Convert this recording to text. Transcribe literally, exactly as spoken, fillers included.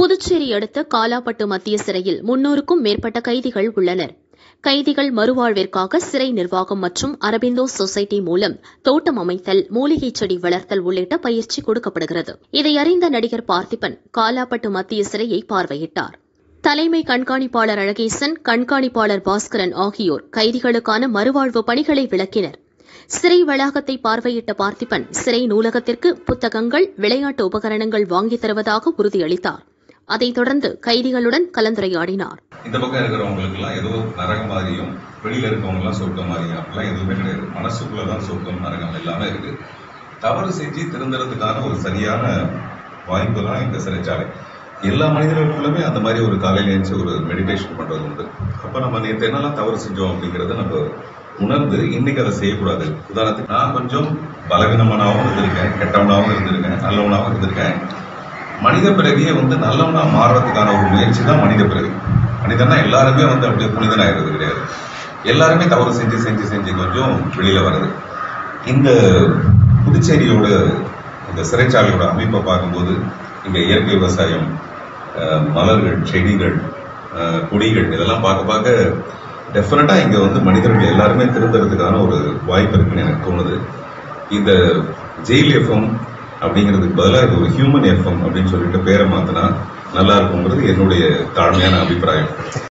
புதுச்சேரி அடுத்த காலாப்பட்டு மத்திய சிறையில் முன்னூறுக்கும் மேற்பட்ட கைதிகள் உள்ளனர். கைதிகள் மறுவாழ்விற்காக சிறை நிர்வாகம் மற்றும் அரபிந்தோ சொசைட்டி மூலம் தோட்டம் அமைத்தல், மூலிகை செடி வளர்த்தல் உள்ளிட்ட பயிற்சி கொடுக்கப்படுகிறது. இதை அறிந்த நடிகர் பார்த்திபன் காலாப்பட்டு மத்திய சிறையை பார்வையிட்டார். தலைமை கண்காணிப்பாளர் அழகேசன், கண்காணிப்பாளர் பாஸ்கரன் ஆகியோர் கைதிகளுக்கான மறுவாழ்வு பணிகளை விளக்கினர். சிறை வளாகத்தை பார்வையிட்ட பார்த்திபன் சிறை நூலகத்திற்கு புத்தகங்கள், விளையாட்டு உபகரணங்கள் வாங்கித் தருவதாக உறுதியளித்தார். அதைத் தொடர்ந்து கைதிகளுடன் கலந்துரையாடினார். இந்த பக்கம் இருக்கிறவங்களுக்கு எல்லாம் ஏதோ நரகம் மாதிரியும், வெளியில இருக்கவங்க எல்லாம் சொர்க்கம் மாதிரியும் அப்படிலாம் எதுவுமே கிடையாது. மனசுக்குள்ளதான் சொர்க்கம், நரகம் எல்லாமே இருக்கு. தவறு செஞ்சு திருந்துறதுக்கான ஒரு சரியான வாய்ப்பு தான் இந்த சிறைச்சாலை. எல்லா மனிதர்களுக்குள்ளுமே அந்த மாதிரி ஒரு காலையில எழுந்து ஒரு மெடிடேஷன் பண்றது உண்டு. அப்ப நம்ம நேற்று என்னெல்லாம் தவறு செஞ்சோம் அப்படிங்கறத நம்ம உணர்ந்து இன்னைக்கு அதை செய்யக்கூடாது. உதாரணத்துக்கு நான் கொஞ்சம் பலவீனமானாவும் இருந்திருக்கேன், கெட்டவனாவும் இருந்திருக்கேன், நல்லவனாவும் இருந்திருக்கேன். மனித பிறவியே வந்து நல்லவனா மாறுறதுக்கான ஒரு முயற்சி தான் மனித பிறவி. மனிதனா எல்லாருமே வந்து அப்படியே புனிதனாகிறது கிடையாது. எல்லாருமே தவறு செஞ்சு செஞ்சு செஞ்சு கொஞ்சம் வெளியில வருது. இந்த புதுச்சேரியோட இந்த சிறைச்சாலையோட அமைப்பை பார்க்கும்போது இங்க இயற்கை விவசாயம், மலர்கள், செடிகள், கொடிகள் இதெல்லாம் பார்க்க பார்க்க டெஃபினட்டா இங்க வந்து மனிதர்கள் எல்லாருமே திருந்துறதுக்கான ஒரு வாய்ப்பு இருக்குன்னு எனக்கு தோணுது. இந்த ஜெயில் எஃப்எம் அப்படிங்கிறதுக்கு பதிலாக இது ஒரு ஹியூமன் எஃப்எம் அப்படின்னு சொல்லிட்டு பேரை மாத்தினா நல்லா இருக்குங்கிறது என்னுடைய தாழ்மையான அபிப்பிராயம்.